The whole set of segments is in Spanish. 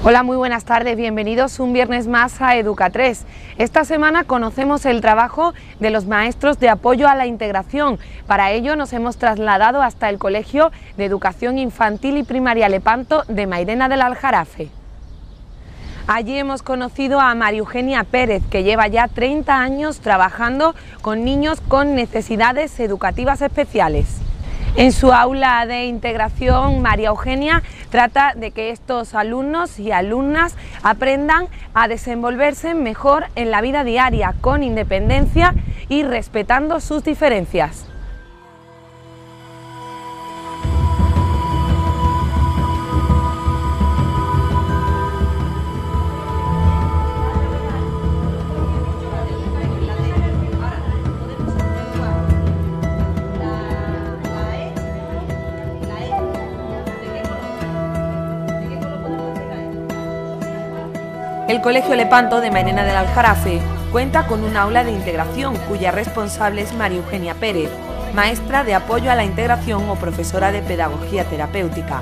Hola, muy buenas tardes, bienvenidos un viernes más a Educa3. Esta semana conocemos el trabajo de los maestros de apoyo a la integración. Para ello nos hemos trasladado hasta el Colegio de Educación Infantil y Primaria Lepanto de Mairena del Aljarafe. Allí hemos conocido a María Eugenia Pérez, que lleva ya 30 años trabajando con niños con necesidades educativas especiales. En su aula de integración, María Eugenia trata de que estos alumnos y alumnas aprendan a desenvolverse mejor en la vida diaria, con independencia y respetando sus diferencias. El Colegio Lepanto de Mairena del Aljarafe cuenta con un aula de integración cuya responsable es María Eugenia Pérez, maestra de apoyo a la integración o profesora de pedagogía terapéutica.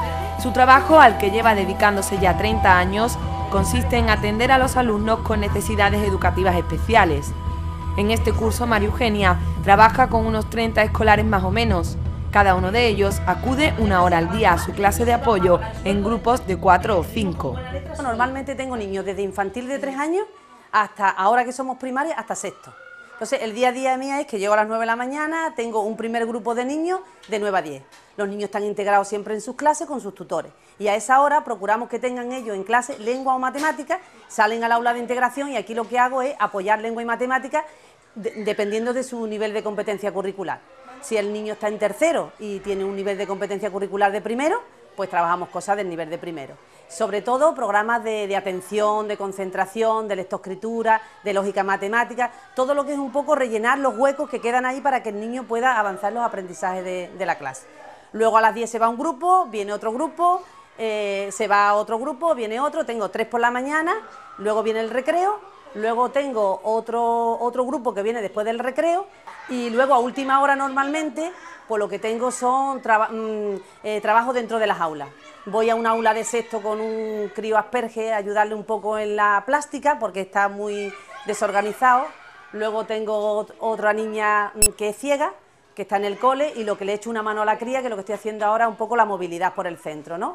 Su trabajo, al que lleva dedicándose ya 30 años, consiste en atender a los alumnos con necesidades educativas especiales. En este curso, María Eugenia trabaja con unos 30 escolares más o menos. Cada uno de ellos acude una hora al día a su clase de apoyo en grupos de 4 o 5. Normalmente tengo niños desde infantil de 3 años hasta, ahora que somos primaria, hasta sexto. Entonces el día a día mía es que llego a las 9 de la mañana, tengo un primer grupo de niños de 9 a 10. Los niños están integrados siempre en sus clases con sus tutores. Y a esa hora procuramos que tengan ellos en clase lengua o matemáticas, salen al aula de integración y aquí lo que hago es apoyar lengua y matemáticas dependiendo de su nivel de competencia curricular. Si el niño está en tercero y tiene un nivel de competencia curricular de primero, pues trabajamos cosas del nivel de primero. Sobre todo programas de atención, de concentración, de lectoescritura, de lógica matemática, todo lo que es un poco rellenar los huecos que quedan ahí para que el niño pueda avanzar en los aprendizajes de la clase. Luego a las 10 se va un grupo, viene otro grupo, se va a otro grupo, viene otro, tengo 3 por la mañana, luego viene el recreo, luego tengo otro grupo que viene después del recreo y luego a última hora normalmente pues lo que tengo son trabajo dentro de las aulas. Voy a un aula de sexto con un crío Asperger a ayudarle un poco en la plástica porque está muy desorganizado. Luego tengo otra niña que es ciega, que está en el cole y lo que le echo una mano a la cría, que lo que estoy haciendo ahora es un poco la movilidad por el centro, ¿no?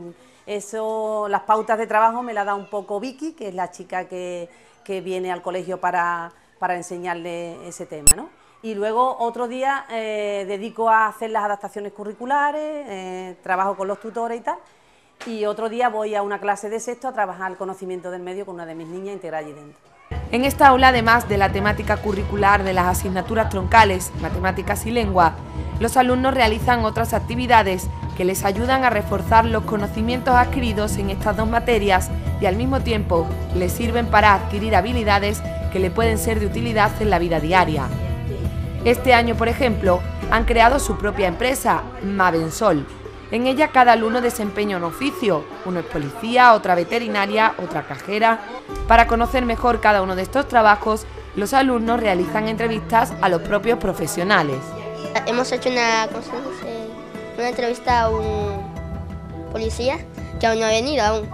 Eso, las pautas de trabajo me la da un poco Vicky, que es la chica que viene al colegio para enseñarle ese tema, ¿no? Y luego otro día dedico a hacer las adaptaciones curriculares, trabajo con los tutores y tal, y otro día voy a una clase de sexto a trabajar el conocimiento del medio con una de mis niñas integrada allí dentro. En esta aula, además de la temática curricular de las asignaturas troncales, matemáticas y lengua, los alumnos realizan otras actividades que les ayudan a reforzar los conocimientos adquiridos en estas dos materias y al mismo tiempo les sirven para adquirir habilidades que le pueden ser de utilidad en la vida diaria. Este año, por ejemplo, han creado su propia empresa, Mavensol. En ella cada alumno desempeña un oficio, uno es policía, otra veterinaria, otra cajera. Para conocer mejor cada uno de estos trabajos, los alumnos realizan entrevistas a los propios profesionales. Hemos hecho una entrevista a un policía que aún no ha venido aún.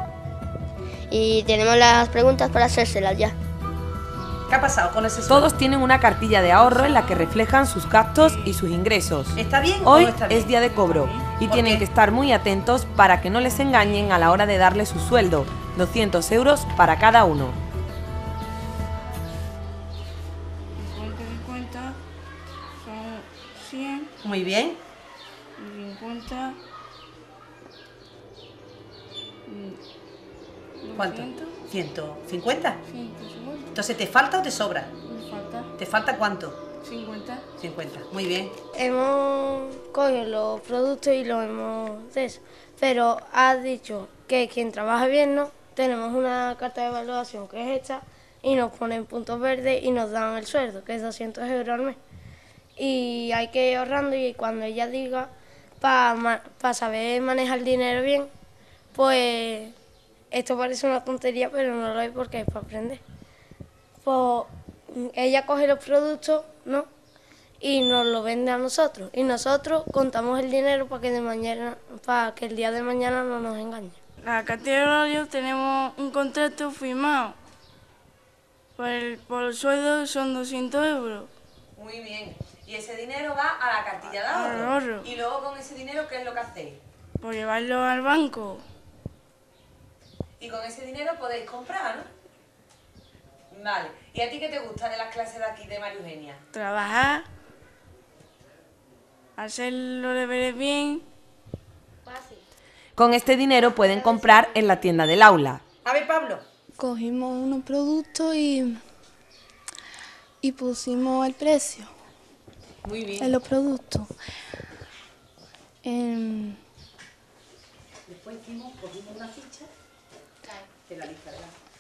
Y tenemos las preguntas para hacérselas ya. ¿Qué ha pasado con ese sueldo? Todos tienen una cartilla de ahorro en la que reflejan sus gastos y sus ingresos. ¿Está bien Hoy o no está bien? es día de cobro y tienen que estar muy atentos para que no les engañen a la hora de darle su sueldo, 200 euros para cada uno. 50 son 100 Muy bien. y 50. ¿Cuánto? 150. 150. Entonces, ¿te falta o te sobra? Me falta ¿Te falta cuánto? 50. 50. Muy bien. Hemos cogido los productos y los hemos de eso, pero ha dicho que quien trabaja bien, ¿no? Tenemos una carta de evaluación que es esta y nos ponen puntos verdes y nos dan el sueldo, que es 200 euros al mes. Y hay que ir ahorrando y cuando ella diga, para saber manejar el dinero bien, pues esto parece una tontería, pero no lo es porque es para aprender. Pues ella coge los productos, ¿no? Y nos lo vende a nosotros. Y nosotros contamos el dinero para que el día de mañana no nos engañe. La cartilla de horario tenemos un contrato firmado. Por el sueldo son 200 euros. Muy bien. Y ese dinero va a la cartilla de Al ahorro. Y luego con ese dinero, ¿qué es lo que hacéis? Por llevarlo al banco. Y con ese dinero podéis comprar, ¿no? Vale. ¿Y a ti qué te gusta de las clases de aquí de María Eugenia? Trabajar. Hacer los deberes bien. Con este dinero pueden comprar en la tienda del aula. A ver, Pablo. Cogimos unos productos y pusimos el precio Muy bien. en los productos. Después cogimos una ficha de la lista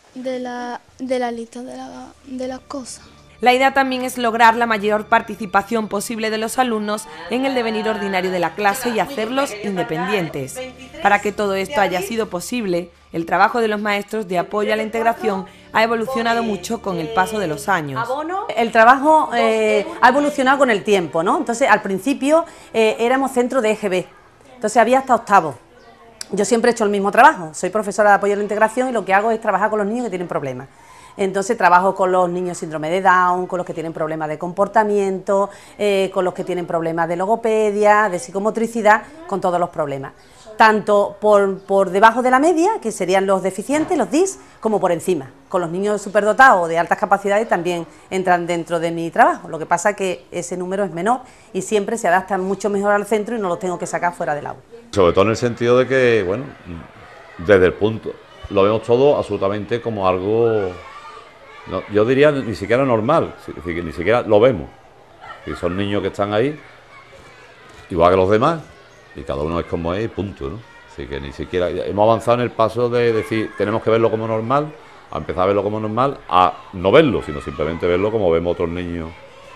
de la lista de las cosas. La idea también es lograr la mayor participación posible de los alumnos en el devenir ordinario de la clase y hacerlos independientes. Para que todo esto haya sido posible, el trabajo de los maestros de apoyo a la integración ha evolucionado mucho con el paso de los años. El trabajo ha evolucionado con el tiempo, ¿no? Entonces, al principio éramos centro de EGB, entonces había hasta octavo. Yo siempre he hecho el mismo trabajo, soy profesora de apoyo a la integración y lo que hago es trabajar con los niños que tienen problemas. Entonces trabajo con los niños síndrome de Down, con los que tienen problemas de comportamiento, con los que tienen problemas de logopedia, de psicomotricidad, con todos los problemas. Tanto por debajo de la media, que serían los deficientes, los DIS, como por encima. Con los niños superdotados o de altas capacidades también entran dentro de mi trabajo. Lo que pasa es que ese número es menor y siempre se adaptan mucho mejor al centro y no los tengo que sacar fuera del aula. Sobre todo en el sentido de que, bueno, desde el punto, lo vemos todo absolutamente como algo, no, yo diría ni siquiera normal, es decir, que ni siquiera lo vemos. Y son niños que están ahí, igual que los demás, y cada uno es como es, punto, ¿no? Así que ni siquiera hemos avanzado en el paso de decir, tenemos que verlo como normal, a empezar a verlo como normal, a no verlo, sino simplemente verlo como vemos otros niños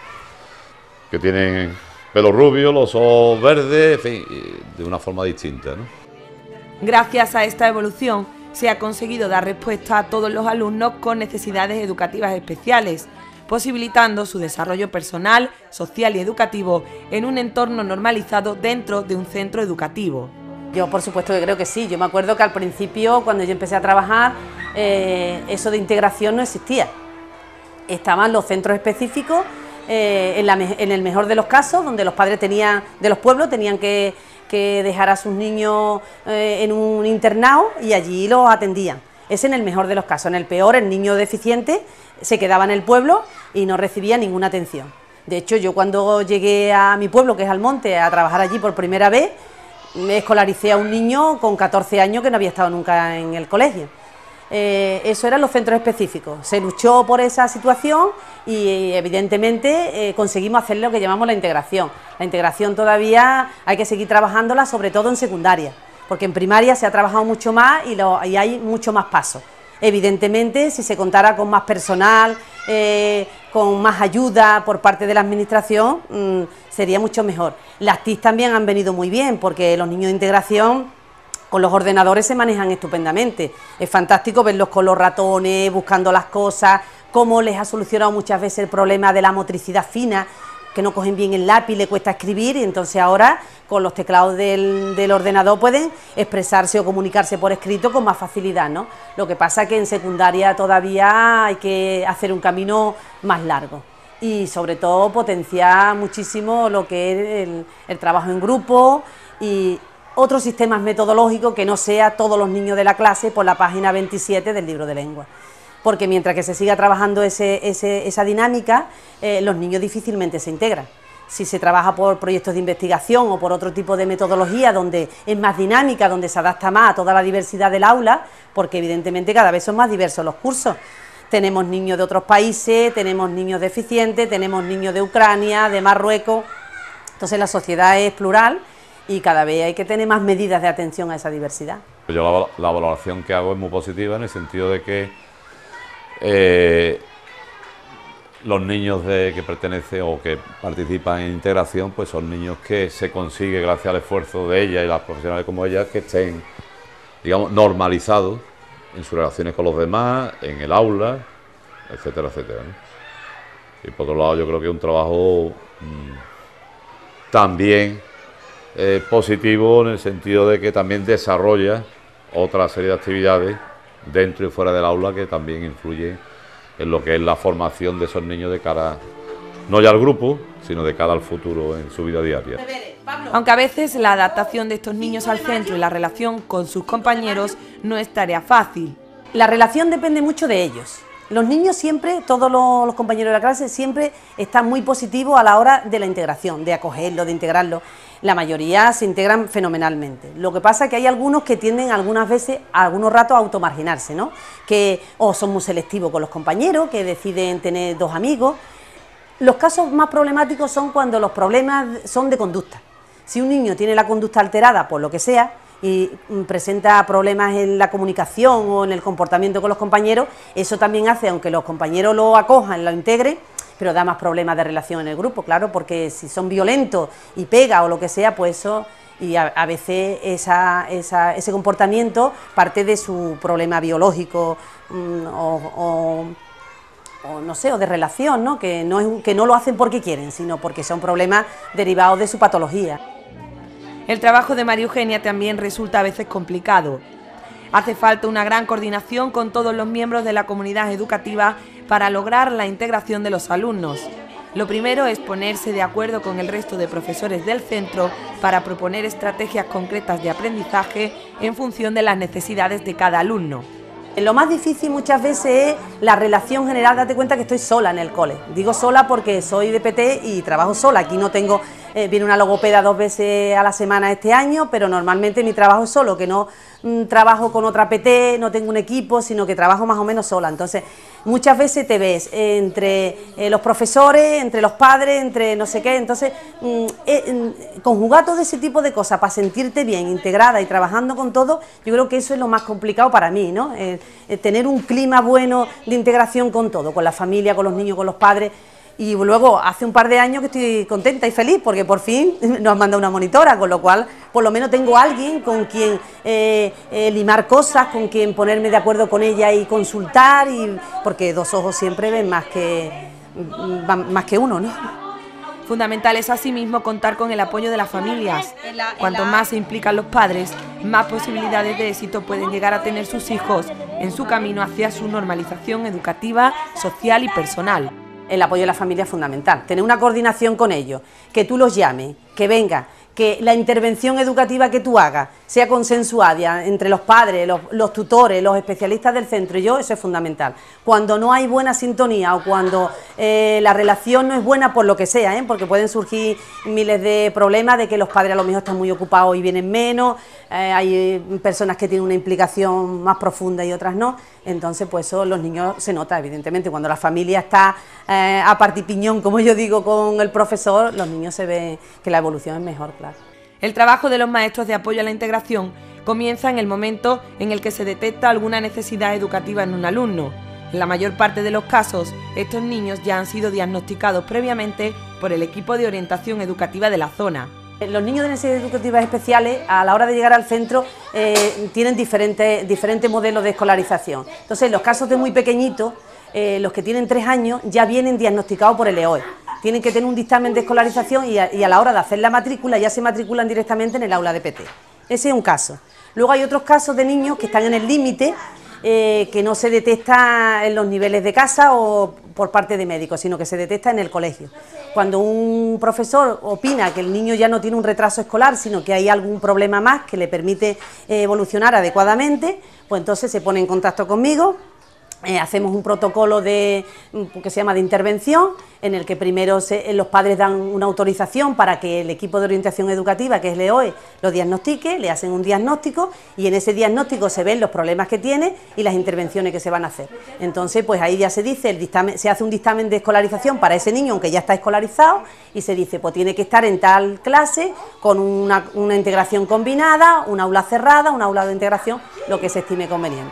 que tienen pelo rubio, los ojos verdes, en fin, de una forma distinta, ¿no? Gracias a esta evolución se ha conseguido dar respuesta a todos los alumnos con necesidades educativas especiales, posibilitando su desarrollo personal, social y educativo en un entorno normalizado dentro de un centro educativo. Yo por supuesto que creo que sí. Yo me acuerdo que al principio, cuando yo empecé a trabajar, eso de integración no existía. Estaban los centros específicos, en el mejor de los casos, donde los padres de los pueblos tenían que dejar a sus niños en un internado y allí los atendían. Es en el mejor de los casos. En el peor, el niño deficiente se quedaba en el pueblo y no recibía ninguna atención. De hecho, yo cuando llegué a mi pueblo, que es Almonte, a trabajar allí por primera vez, me escolaricé a un niño con 14 años que no había estado nunca en el colegio. Eso eran los centros específicos. Se luchó por esa situación y evidentemente conseguimos hacer lo que llamamos la integración. La integración todavía hay que seguir trabajándola, sobre todo en secundaria, porque en primaria se ha trabajado mucho más y hay mucho más pasos. Evidentemente, si se contara con más personal, con más ayuda por parte de la administración, sería mucho mejor. Las TIC también han venido muy bien, porque los niños de integración con los ordenadores se manejan estupendamente. Es fantástico verlos con los ratones, buscando las cosas, cómo les ha solucionado muchas veces el problema de la motricidad fina, que no cogen bien el lápiz, le cuesta escribir, y entonces ahora con los teclados del ordenador pueden expresarse o comunicarse por escrito con más facilidad, ¿no? Lo que pasa es que en secundaria todavía hay que hacer un camino más largo y sobre todo potenciar muchísimo lo que es el trabajo en grupo y otros sistemas metodológicos que no sea todos los niños de la clase por la página 27 del libro de lengua. Porque mientras que se siga trabajando esa dinámica, los niños difícilmente se integran. Si se trabaja por proyectos de investigación o por otro tipo de metodología donde es más dinámica, donde se adapta más a toda la diversidad del aula, porque evidentemente cada vez son más diversos los cursos. Tenemos niños de otros países, tenemos niños deficientes, tenemos niños de Ucrania, de Marruecos. Entonces la sociedad es plural y cada vez hay que tener más medidas de atención a esa diversidad. Yo la valoración que hago es muy positiva en el sentido de que los niños que pertenecen o que participan en integración, pues son niños que se consigue gracias al esfuerzo de ellas y las profesionales como ellas que estén, digamos, normalizados en sus relaciones con los demás, en el aula, etcétera, etcétera, ¿no? Y por otro lado yo creo que es un trabajo también positivo en el sentido de que también desarrolla otra serie de actividades dentro y fuera del aula que también influyen en lo que es la formación de esos niños de cara, no ya al grupo, sino de cara al futuro en su vida diaria. Aunque a veces la adaptación de estos niños al centro y la relación con sus compañeros no es tarea fácil. La relación depende mucho de ellos. Los niños siempre, todos los compañeros de la clase, siempre están muy positivos a la hora de la integración, de acogerlo, de integrarlo. La mayoría se integran fenomenalmente. Lo que pasa es que hay algunos que tienden algunas veces, a algunos ratos, a automarginarse, ¿no? Que o son muy selectivos con los compañeros, que deciden tener dos amigos. Los casos más problemáticos son cuando los problemas son de conducta. Si un niño tiene la conducta alterada por lo que sea y presenta problemas en la comunicación o en el comportamiento con los compañeros, eso también hace, aunque los compañeros lo acojan, lo integren, pero da más problemas de relación en el grupo, claro, porque si son violentos y pega o lo que sea, pues eso, y a veces ese comportamiento parte de su problema biológico o no sé, o de relación, ¿no? Que no lo hacen porque quieren, sino porque son problemas derivados de su patología. El trabajo de María Eugenia también resulta a veces complicado. Hace falta una gran coordinación con todos los miembros de la comunidad educativa para lograr la integración de los alumnos. Lo primero es ponerse de acuerdo con el resto de profesores del centro para proponer estrategias concretas de aprendizaje en función de las necesidades de cada alumno. Lo más difícil muchas veces es la relación general. Date cuenta que estoy sola en el cole. Digo sola porque soy de PT y trabajo sola. Aquí no tengo, viene una logopeda 2 veces a la semana este año, pero normalmente mi trabajo es solo, que no trabajo con otra PT, no tengo un equipo, sino que trabajo más o menos sola. Entonces, muchas veces te ves entre los profesores, entre los padres, entre no sé qué. Entonces, conjugar todo ese tipo de cosas para sentirte bien, integrada y trabajando con todo, yo creo que eso es lo más complicado para mí, ¿no? Tener un clima bueno de integración con todo, con la familia, con los niños, con los padres. Y luego hace un par de años que estoy contenta y feliz porque por fin nos han mandado una monitora, con lo cual por lo menos tengo a alguien con quien limar cosas, con quien ponerme de acuerdo con ella y consultar, porque dos ojos siempre ven más que uno, ¿no? Fundamental es asimismo contar con el apoyo de las familias. Cuanto más se implican los padres, más posibilidades de éxito pueden llegar a tener sus hijos en su camino hacia su normalización educativa, social y personal. El apoyo de la familia es fundamental, tener una coordinación con ellos, que tú los llames, que vengan, que la intervención educativa que tú hagas sea consensuada entre los padres, los tutores, los especialistas del centro y yo, eso es fundamental. Cuando no hay buena sintonía o cuando la relación no es buena por lo que sea, porque pueden surgir miles de problemas de que los padres a lo mejor están muy ocupados y vienen menos, hay personas que tienen una implicación más profunda y otras no, entonces pues eso los niños se nota evidentemente, cuando la familia está a partipiñón, como yo digo, con el profesor, los niños se ven que la evolución es mejor, claro. El trabajo de los maestros de apoyo a la integración comienza en el momento en el que se detecta alguna necesidad educativa en un alumno. En la mayor parte de los casos, estos niños ya han sido diagnosticados previamente por el equipo de orientación educativa de la zona. Los niños de necesidades educativas especiales, a la hora de llegar al centro, tienen diferentes modelos de escolarización. Entonces, en los casos de muy pequeñitos, los que tienen 3 años ya vienen diagnosticados por el EOE. Tienen que tener un dictamen de escolarización y a la hora de hacer la matrícula ya se matriculan directamente en el aula de PT. Ese es un caso. Luego hay otros casos de niños que están en el límite, que no se detecta en los niveles de casa o por parte de médicos, sino que se detecta en el colegio. Cuando un profesor opina que el niño ya no tiene un retraso escolar, sino que hay algún problema más que le permite evolucionar adecuadamente, pues entonces se pone en contacto conmigo. Hacemos un protocolo que se llama de intervención, en el que primero los padres dan una autorización para que el equipo de orientación educativa, que es el EOE, lo diagnostique, le hacen un diagnóstico y en ese diagnóstico se ven los problemas que tiene y las intervenciones que se van a hacer. Entonces, pues ahí ya se dice, se hace un dictamen de escolarización para ese niño, aunque ya está escolarizado, y se dice, pues tiene que estar en tal clase con una integración combinada, un aula cerrada, un aula de integración, lo que se estime conveniente.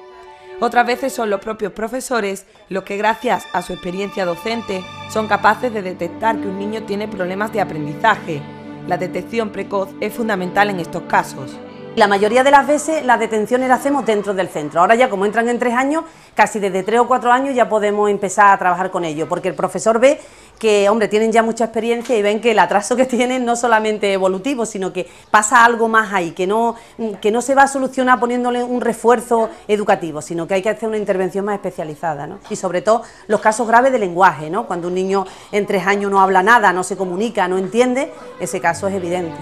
Otras veces son los propios profesores los que, gracias a su experiencia docente, son capaces de detectar que un niño tiene problemas de aprendizaje. La detección precoz es fundamental en estos casos. La mayoría de las veces las detenciones las hacemos dentro del centro. Ahora ya como entran en 3 años, casi desde 3 o 4 años ya podemos empezar a trabajar con ellos, porque el profesor ve que, hombre, tienen ya mucha experiencia y ven que el atraso que tienen no solamente evolutivo, sino que pasa algo más ahí, que no se va a solucionar poniéndole un refuerzo educativo, sino que hay que hacer una intervención más especializada, ¿no? Y sobre todo los casos graves de lenguaje, ¿no? Cuando un niño en 3 años no habla nada, no se comunica, no entiende, ese caso es evidente.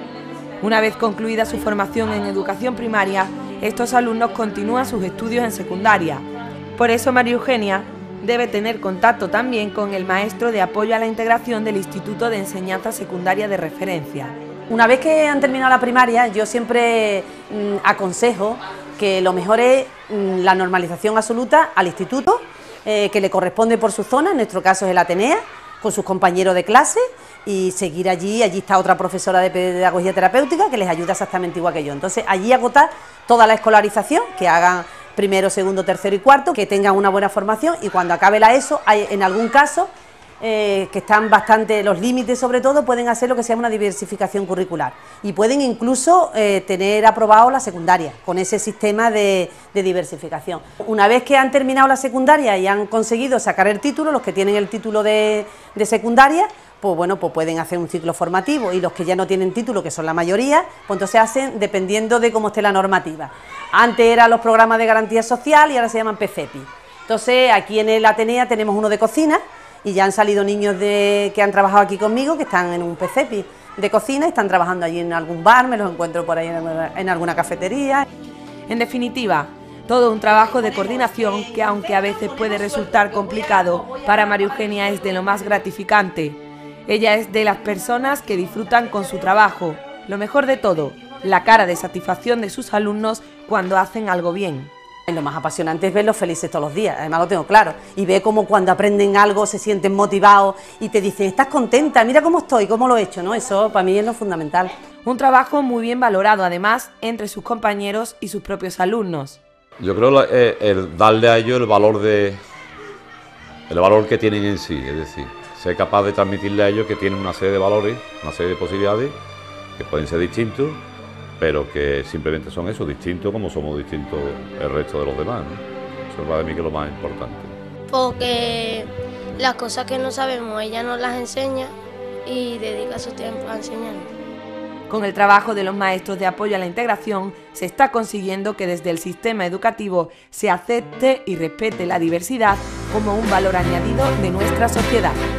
Una vez concluida su formación en educación primaria, estos alumnos continúan sus estudios en secundaria. Por eso María Eugenia debe tener contacto también con el maestro de apoyo a la integración del Instituto de Enseñanza Secundaria de Referencia. Una vez que han terminado la primaria, yo siempre aconsejo que lo mejor es la normalización absoluta al instituto, que le corresponde por su zona, en nuestro caso es el Atenea, con sus compañeros de clase, y seguir allí está otra profesora de pedagogía terapéutica que les ayuda exactamente igual que yo. Entonces allí agotar toda la escolarización, que hagan primero, segundo, tercero y cuarto, que tengan una buena formación, y cuando acabe la ESO, hay en algún caso que están bastante, los límites sobre todo, pueden hacer lo que se llama una diversificación curricular y pueden incluso tener aprobado la secundaria con ese sistema de diversificación. Una vez que han terminado la secundaria y han conseguido sacar el título, los que tienen el título de secundaria, pues bueno, pues pueden hacer un ciclo formativo, y los que ya no tienen título, que son la mayoría, pues entonces hacen dependiendo de cómo esté la normativa. Antes eran los programas de garantía social y ahora se llaman PCEPI. Entonces aquí en el Atenea tenemos uno de cocina, y ya han salido niños que han trabajado aquí conmigo, que están en un PCEPI de cocina y están trabajando allí en algún bar, me los encuentro por ahí en alguna cafetería. En definitiva, todo un trabajo de coordinación que, aunque a veces puede resultar complicado, para María Eugenia es de lo más gratificante. Ella es de las personas que disfrutan con su trabajo. Lo mejor de todo, la cara de satisfacción de sus alumnos cuando hacen algo bien. Lo más apasionante es verlos felices todos los días, además lo tengo claro, y ve cómo cuando aprenden algo se sienten motivados y te dicen, estás contenta, mira cómo estoy, cómo lo he hecho, ¿no? Eso para mí es lo fundamental. Un trabajo muy bien valorado, además, entre sus compañeros y sus propios alumnos. Yo creo el darle a ellos el valor que tienen en sí, es decir, ser capaz de transmitirle a ellos que tienen una serie de valores, una serie de posibilidades, que pueden ser distintos, pero que simplemente son eso, distintos como somos distintos el resto de los demás, ¿no? Eso es para mí que es lo más importante. Porque las cosas que no sabemos ella nos las enseña y dedica su tiempo a enseñarnos. Con el trabajo de los maestros de apoyo a la integración se está consiguiendo que desde el sistema educativo se acepte y respete la diversidad como un valor añadido de nuestra sociedad.